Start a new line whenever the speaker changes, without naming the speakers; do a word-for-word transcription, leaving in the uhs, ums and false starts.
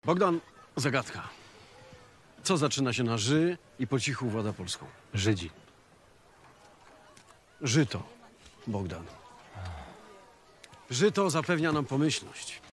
Bogdan, zagadka. Co zaczyna się na ży i po cichu włada Polską?
Żydzi.
Żyto, Bogdan. Żyto zapewnia nam pomyślność.